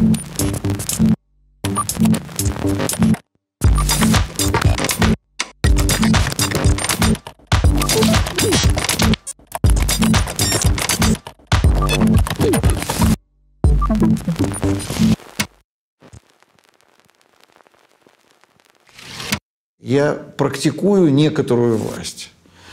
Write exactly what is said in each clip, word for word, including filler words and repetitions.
Я практикую некоторую власть.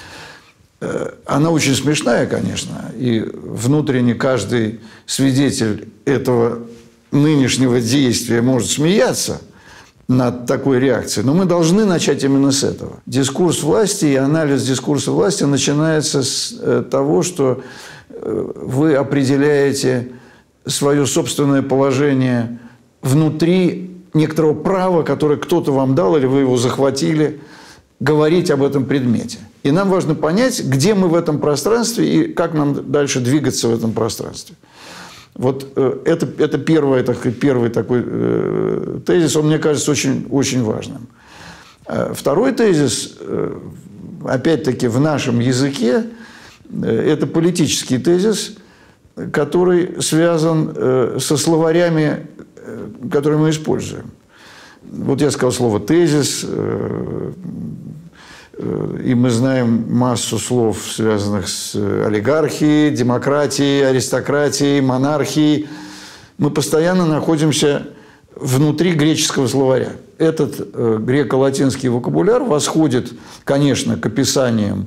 Она очень смешная, конечно, и внутренне каждый свидетель этого нынешнего действия может смеяться над такой реакцией, но мы должны начать именно с этого. Дискурс власти и анализ дискурса власти начинается с того, что вы определяете свое собственное положение внутри некоторого права, которое кто-то вам дал, или вы его захватили, говорить об этом предмете. И нам важно понять, где мы в этом пространстве и как нам дальше двигаться в этом пространстве. Вот э, это, это первый, это первый такой э, тезис, он, мне кажется, очень, очень важным. А второй тезис, э, опять-таки, в нашем языке, э, это политический тезис, который связан э, со словарями, э, которые мы используем. Вот я сказал слово «тезис», э, э, и мы знаем массу слов, связанных с олигархией, демократией, аристократией, монархией. Мы постоянно находимся внутри греческого словаря. Этот э, греко-латинский вокабуляр восходит, конечно, к описаниям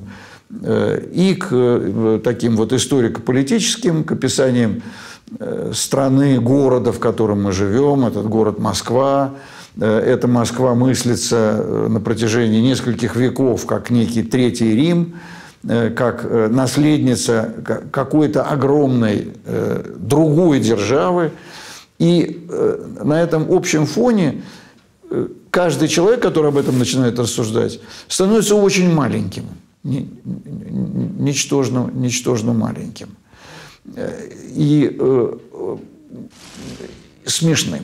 и к таким вот историко-политическим, к описаниям страны, города, в котором мы живем. Этот город Москва. Эта Москва мыслится на протяжении нескольких веков как некий Третий Рим, как наследница какой-то огромной другой державы. И на этом общем фоне каждый человек, который об этом начинает рассуждать, становится очень маленьким. Ничтожно, ничтожно маленьким и э, смешным.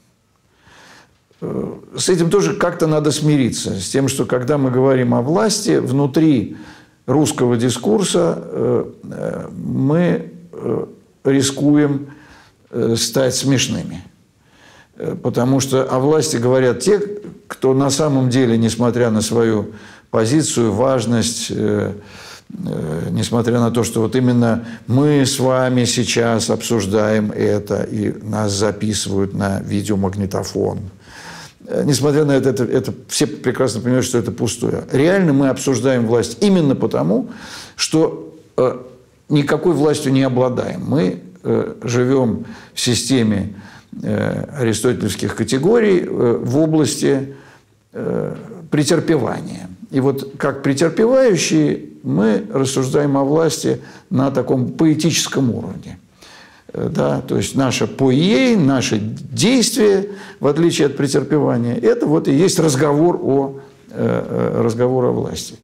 С этим тоже как-то надо смириться, с тем, что когда мы говорим о власти, внутри русского дискурса э, мы э, рискуем э, стать смешными. Потому что о власти говорят те, кто на самом деле, несмотря на свою позицию, важность, э, э, несмотря на то, что вот именно мы с вами сейчас обсуждаем это, и нас записывают на видеомагнитофон. Э, несмотря на это, это, это, все прекрасно понимают, что это пустое. Реально мы обсуждаем власть именно потому, что э, никакой властью не обладаем. Мы э, живем в системе э, аристотелевских категорий э, в области э, претерпевания. И вот как претерпевающие мы рассуждаем о власти на таком поэтическом уровне. Да? То есть наше поией, наше действие, в отличие от претерпевания, это вот и есть разговор о, разговор о власти.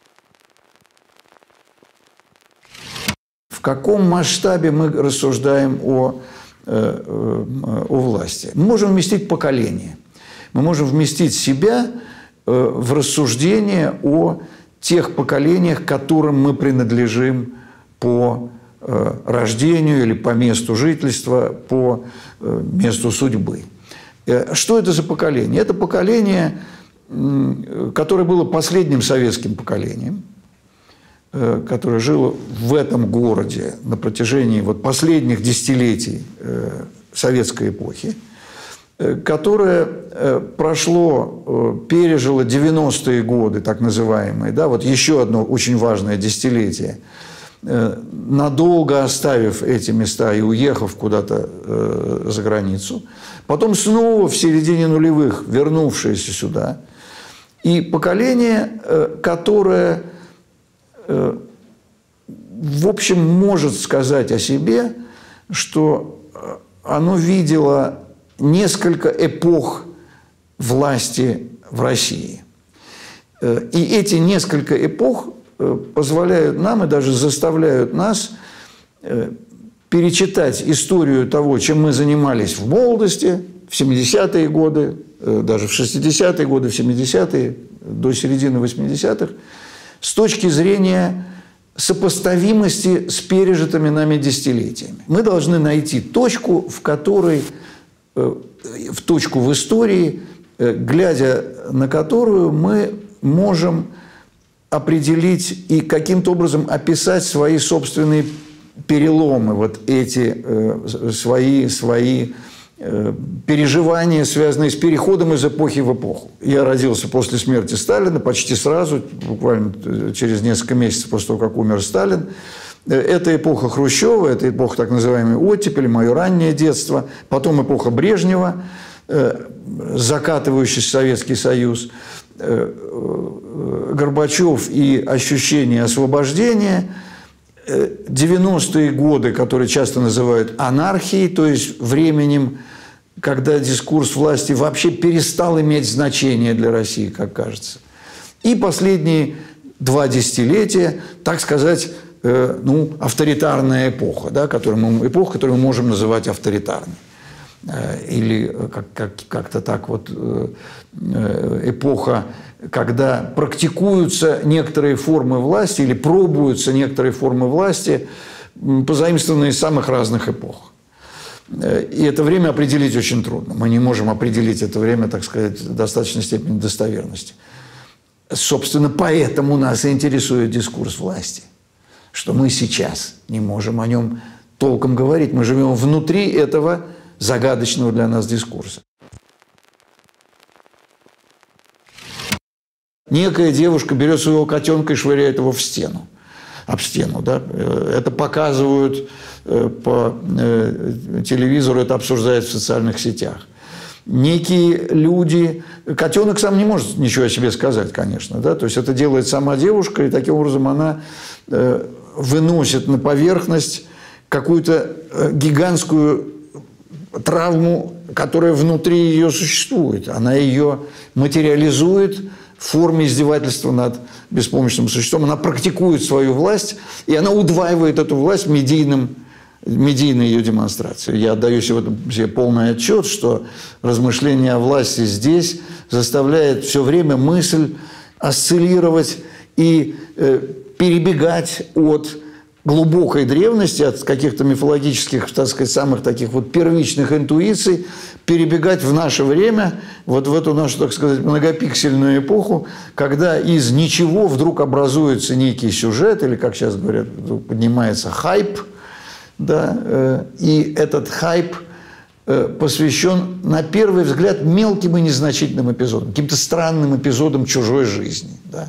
В каком масштабе мы рассуждаем о, о власти? Мы можем вместить поколение. Мы можем вместить себя в рассуждение о тех поколениях, которым мы принадлежим по рождению или по месту жительства, по месту судьбы. Что это за поколение? Это поколение, которое было последним советским поколением, которое жило в этом городе на протяжении вот последних десятилетий советской эпохи, которое прошло, пережило девяностые годы, так называемые, да, вот еще одно очень важное десятилетие, надолго оставив эти места и уехав куда-то за границу, потом снова в середине нулевых вернувшееся сюда, и поколение, которое, в общем, может сказать о себе, что оно видело несколько эпох власти в России. И эти несколько эпох позволяют нам и даже заставляют нас перечитать историю того, чем мы занимались в молодости, в семидесятые годы, даже в шестидесятые годы, в семидесятые, до середины восьмидесятых, с точки зрения сопоставимости с пережитыми нами десятилетиями. Мы должны найти точку, в которой в точку в истории, глядя на которую мы можем определить и каким-то образом описать свои собственные переломы, вот эти э, свои, свои э, переживания, связанные с переходом из эпохи в эпоху. Я родился после смерти Сталина, почти сразу, буквально через несколько месяцев после того, как умер Сталин. Это эпоха Хрущева, это эпоха так называемой оттепели, мое раннее детство, потом эпоха Брежнева, э, закатывающийся Советский Союз, Горбачев и ощущение освобождения, девяностые годы, которые часто называют анархией, то есть временем, когда дискурс власти вообще перестал иметь значение для России, как кажется. И последние два десятилетия, так сказать, ну, авторитарная эпоха, да, которую мы, эпоха, которую мы можем называть авторитарной. Или как, как, как-то так вот эпоха, когда практикуются некоторые формы власти или пробуются некоторые формы власти, позаимствованные из самых разных эпох. И это время определить очень трудно. Мы не можем определить это время, так сказать, в достаточной степени достоверности. Собственно, поэтому нас и интересует дискурс власти, что мы сейчас не можем о нем толком говорить. Мы живем внутри этого загадочного для нас дискурса. Некая девушка берет своего котенка и швыряет его в стену, об стену. Да? Это показывают по телевизору, это обсуждают в социальных сетях. Некие люди... Котенок сам не может ничего о себе сказать, конечно. Да? То есть это делает сама девушка, и таким образом она выносит на поверхность какую-то гигантскую травму, которая внутри ее существует. Она ее материализует в форме издевательства над беспомощным существом. Она практикует свою власть, и она удваивает эту власть медийным, медийной ее демонстрацией. Я отдаю себе полный отчет, что размышление о власти здесь заставляет все время мысль осциллировать и э, перебегать от глубокой древности, от каких-то мифологических, так сказать, самых таких вот первичных интуиций, перебегать в наше время, вот в эту нашу, так сказать, многопиксельную эпоху, когда из ничего вдруг образуется некий сюжет, или, как сейчас говорят, поднимается хайп, да, и этот хайп посвящен, на первый взгляд, мелким и незначительным эпизодам, каким-то странным эпизодам чужой жизни, да.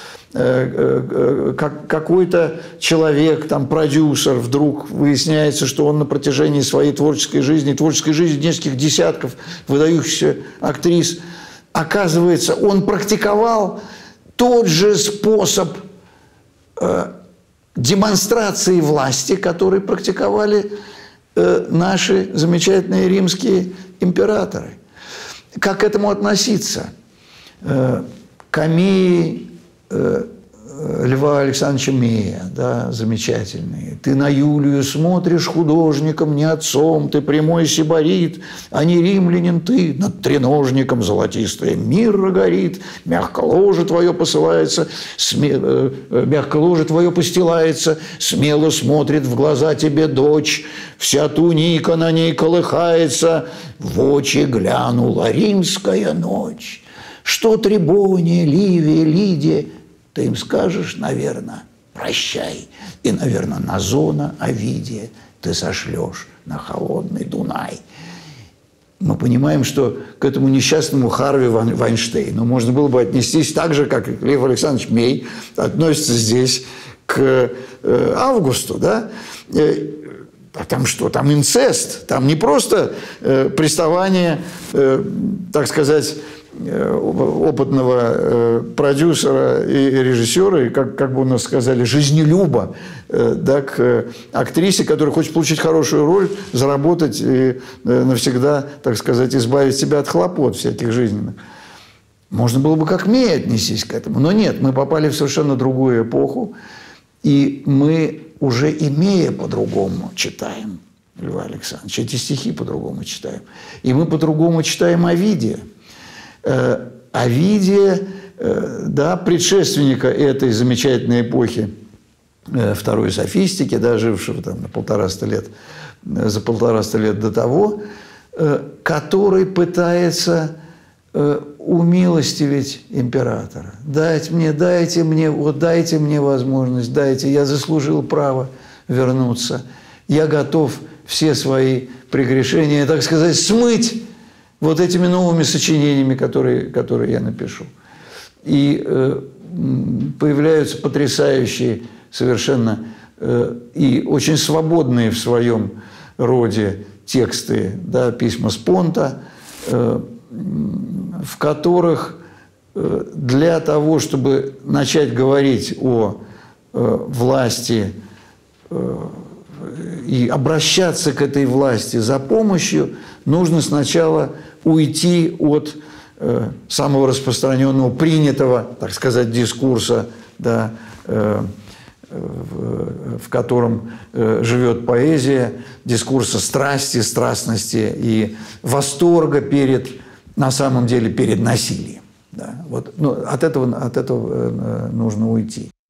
Какой-то человек, там, продюсер, вдруг выясняется, что он на протяжении своей творческой жизни, творческой жизни нескольких десятков выдающихся актрис, оказывается, он практиковал тот же способ э, демонстрации власти, который практиковали э, наши замечательные римские императоры. Как к этому относиться? Э, Камеи Льва Александровича Мея, да, замечательные. Ты на Юлию смотришь художником, не отцом, ты прямой сибарит, а не римлянин ты, над треножником золотистое мирра горит, мягко ложе твое посылается, сме... мягко ложе твое постилается, смело смотрит в глаза тебе дочь, вся туника на ней колыхается, в очи глянула римская ночь. Что Трибония, Ливия, Лидия, ты им скажешь, наверное, прощай. И, наверное, Назона, Овидия ты сошлешь на холодный Дунай. Мы понимаем, что к этому несчастному Харви Вайнштейну можно было бы отнестись так же, как Лев Александрович Мей относится здесь к э, Августу, да? А там что? Там инцест. Там не просто э, приставание, э, так сказать, опытного э, продюсера и режиссера, и, как, как бы у нас сказали, жизнелюба, э, да, к э, актрисе, которая хочет получить хорошую роль, заработать и э, навсегда, так сказать, избавить себя от хлопот всяких жизненных. Можно было бы как Мей отнестись к этому, но нет, мы попали в совершенно другую эпоху, и мы уже и Мея по-другому читаем, Льва Александровича, эти стихи по-другому читаем, и мы по-другому читаем Овидия. Овидия, да, предшественника этой замечательной эпохи второй софистики, да, жившего там на полтораста лет, за полтораста лет до того, который пытается умилостивить императора. Дайте мне, дайте мне, вот дайте мне возможность, дайте, я заслужил право вернуться. Я готов все свои прегрешения, так сказать, смыть вот этими новыми сочинениями, которые, которые я напишу. И э, появляются потрясающие совершенно э, и очень свободные в своем роде тексты, да, письма Спонта, э, в которых э, для того, чтобы начать говорить о э, власти э, и обращаться к этой власти за помощью, нужно сначала уйти от э, самого распространенного, принятого, так сказать, дискурса, да, э, в, в котором э, живет поэзия, дискурса страсти, страстности и восторга перед, на самом деле, перед насилием. Да. Вот, ну, от этого, от этого э, нужно уйти.